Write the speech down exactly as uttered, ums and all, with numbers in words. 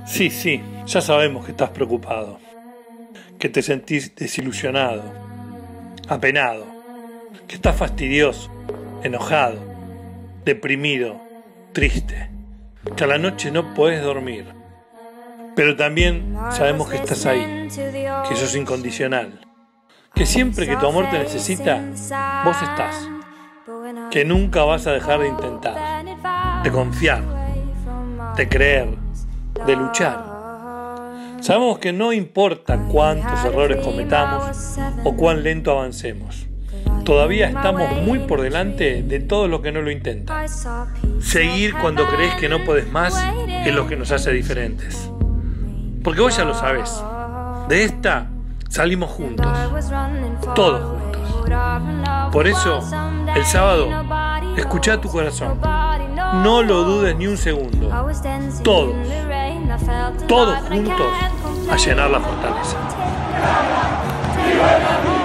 Sí, sí, ya sabemos que estás preocupado, que te sentís desilusionado, apenado, que estás fastidioso, enojado, deprimido, triste, que a la noche no podés dormir. Pero también sabemos que estás ahí, que sos incondicional, que siempre que tu amor te necesita, vos estás, que nunca vas a dejar de intentar, de confiar, de creer, de luchar. Sabemos que no importa cuántos errores cometamos o cuán lento avancemos, todavía estamos muy por delante de todos los que no lo intentan. Seguir cuando crees que no podés más es lo que nos hace diferentes. Porque vos ya lo sabés, de esta salimos juntos, todos juntos. Por eso, el sábado, escuchá tu corazón. No lo dudes ni un segundo. Todos, todos juntos a llenar la fortaleza.